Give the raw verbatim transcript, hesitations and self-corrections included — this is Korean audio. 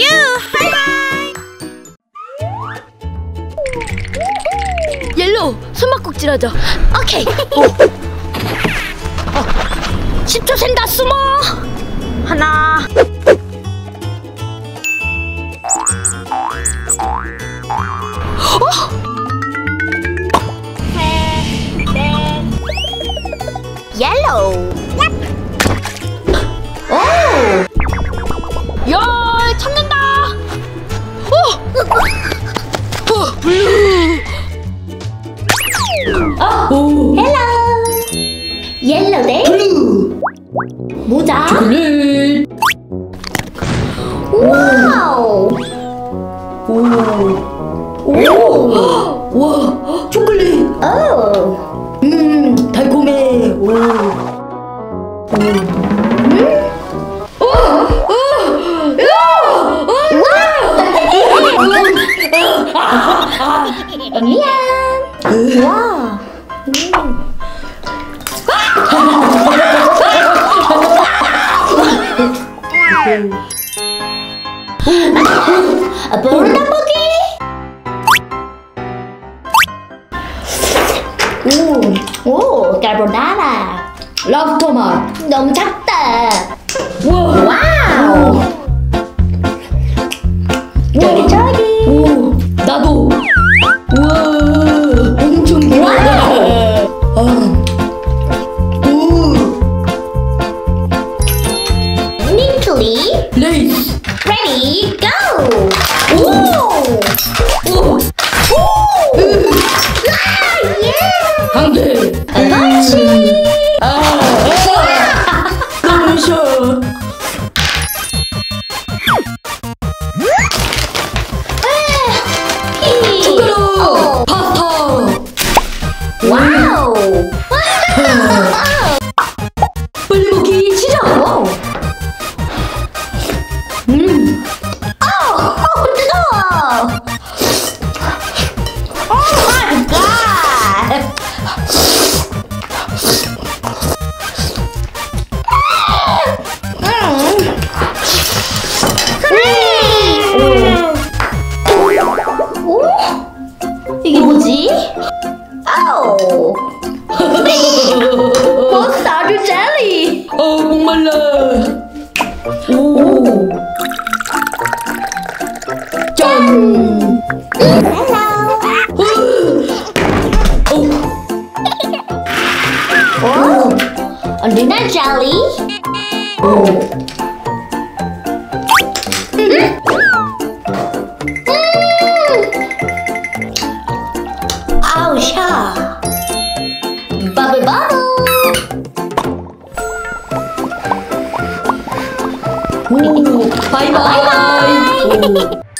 you. 바이바이. 옐로우, 숨바꼭질하자. 오케이. 어. 어. 십 초 샌다. 숨어. 하나. 어? 옐로우. 오! 야, 참는다. 오! 어, 블루. 어, 헬로. 옐로우 대 블루. 모자. 초콜릿. 와우. 오. 오. 와, 초콜릿. 오. 음, 달콤해. 오. 오. 오. 오. 야! 미안. 와. 보르 떡볶이. 오, 오, 까르보나라. 랍스터 맛. 너무 작다. 와. 와우. 저기 저기. 오, 나도. 우와, 엄청 길어. 아. 오, 닝클리. 레이스. Ready, go. 오. 오, 아, 예. 한 대. 그렇지. 아, 너무 쉬워. 숟가락. 파스타. 와우. 빨리 먹기 시작. 오. 음. 어, 뜨거워. 오 마이 갓. 오, 이게 뭐지? 아우. 머스타드 젤리. 어, 목말라. 오. 짠. 헬로. 오. 오, 언제나 젤리. 오. 음. 아우 샤. 버블 버블. 오. 바이바이. 바이바이. 오.